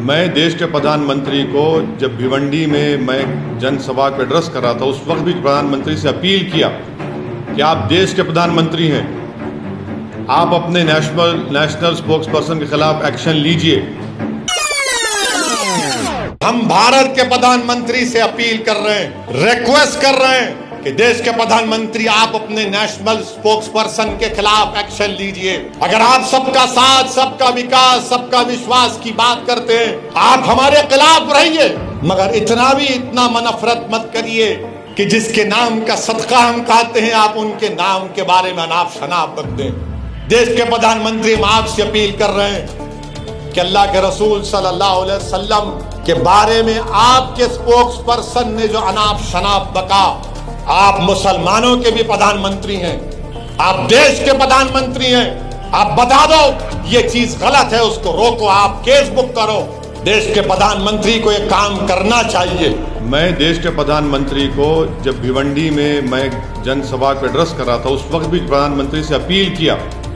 मैं देश के प्रधानमंत्री को जब भिवंडी में मैं जनसभा को एड्रेस कर रहा था, उस वक्त भी प्रधानमंत्री से अपील किया कि आप देश के प्रधानमंत्री हैं, आप अपने नेशनल स्पोक्स पर्सन के खिलाफ एक्शन लीजिए। हम भारत के प्रधानमंत्री से अपील कर रहे हैं, रिक्वेस्ट कर रहे हैं कि देश के प्रधानमंत्री आप अपने नेशनल स्पोक्स पर्सन के खिलाफ एक्शन लीजिए। अगर आप सबका साथ, सबका विकास, सबका विश्वास की बात करते हैं, आप हमारे खिलाफ रहिए, मगर इतना नफरत मत करिए कि जिसके नाम का सदका हम खाते हैं आप उनके नाम के बारे में अनाप शनाप रख दें। देश के प्रधानमंत्री हम आपसे अपील कर रहे हैं कि अल्लाह के रसूल सल्लल्लाहु अलैहि वसल्लम के बारे में आपके स्पोक्स पर्सन ने जो अनाप शनाप बका, आप मुसलमानों के भी प्रधानमंत्री हैं, आप देश के प्रधानमंत्री हैं, आप बता दो ये चीज गलत है, उसको रोको, आप केस बुक करो। देश के प्रधानमंत्री को ये काम करना चाहिए। मैं देश के प्रधानमंत्री को जब भिवंडी में मैं जनसभा को एड्रेस कर रहा था, उस वक्त भी प्रधानमंत्री से अपील किया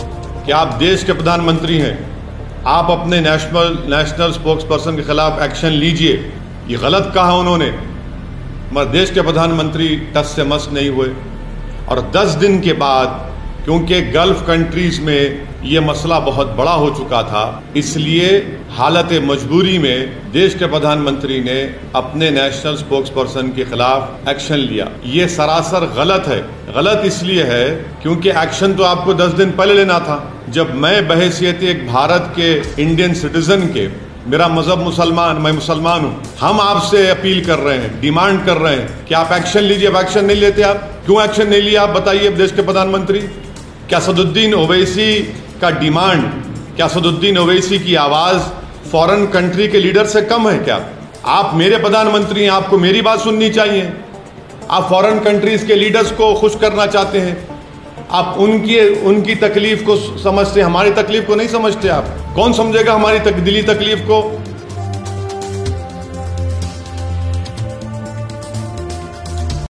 कि आप देश के प्रधानमंत्री हैं, आप अपने नेशनल स्पोक्स पर्सन के खिलाफ एक्शन लीजिए। ये गलत कहा उन्होंने, मगर देश के प्रधानमंत्री टस से मस नहीं हुए। और 10 दिन के बाद, क्योंकि गल्फ कंट्रीज में ये मसला बहुत बड़ा हो चुका था, इसलिए हालत मजबूरी में देश के प्रधानमंत्री ने अपने नेशनल स्पोक्स पर्सन के खिलाफ एक्शन लिया। ये सरासर गलत है। गलत इसलिए है क्योंकि एक्शन तो आपको 10 दिन पहले लेना था। जब मैं बहैसियत एक भारत के इंडियन सिटीजन के, मेरा मजहब मुसलमान, मैं मुसलमान हूँ, हम आपसे अपील कर रहे हैं, डिमांड कर रहे हैं कि आप एक्शन लीजिए। अब एक्शन नहीं लेते आप, क्यों एक्शन नहीं लिया आप बताइए देश के प्रधानमंत्री। क्या असदुद्दीन ओवैसी का डिमांड, क्या असदुद्दीन ओवैसी की आवाज फॉरेन कंट्री के लीडर से कम है क्या? आप मेरे प्रधानमंत्री हैं, आपको मेरी बात सुननी चाहिए। आप फॉरेन कंट्रीज के लीडर्स को खुश करना चाहते हैं, आप उनकी तकलीफ को समझते हैं, हमारी तकलीफ को नहीं समझते। आप कौन समझेगा हमारी दिली तकलीफ को?